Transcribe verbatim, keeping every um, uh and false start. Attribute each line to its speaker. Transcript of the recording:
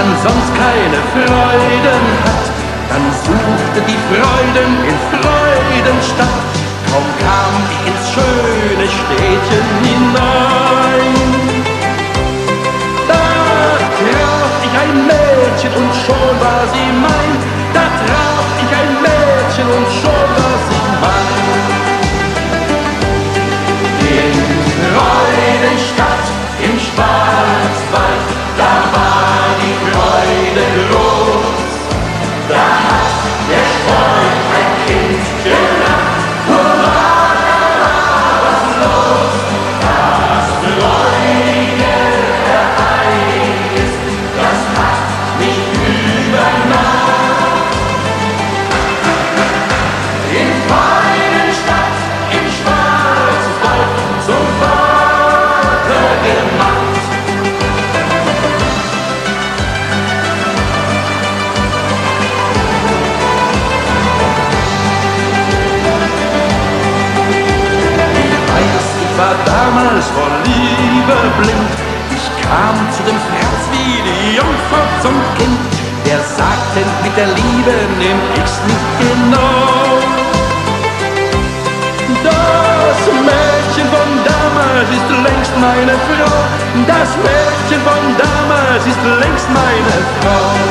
Speaker 1: man sonst keine Freuden hat, dann suchte die Freuden in Freudenstadt. Kaum kam ich ins schöne Städtchen hinein, da traf ich ein Mädchen und schon war sie mein. Da traf ich ein Mädchen und schon war sie mein. In Freudenstadt, im Schwarzwald, da war die Freude groß. Da hat der Freund ein Kind gelacht, hurra, da war was los. Das freudige Ereignis, das hat mich übermacht. In Freudenstadt, im Schwarzwald, zum Vater gemacht. Ich war damals vor Liebe blind. Ich kam zu dem Franz wie die Jungfrau zum Kind. Der sagte, mit der Liebe nehm ich's nicht genau. Das Mädchen von damals ist längst meine Frau. Das Mädchen von damals ist längst meine Frau.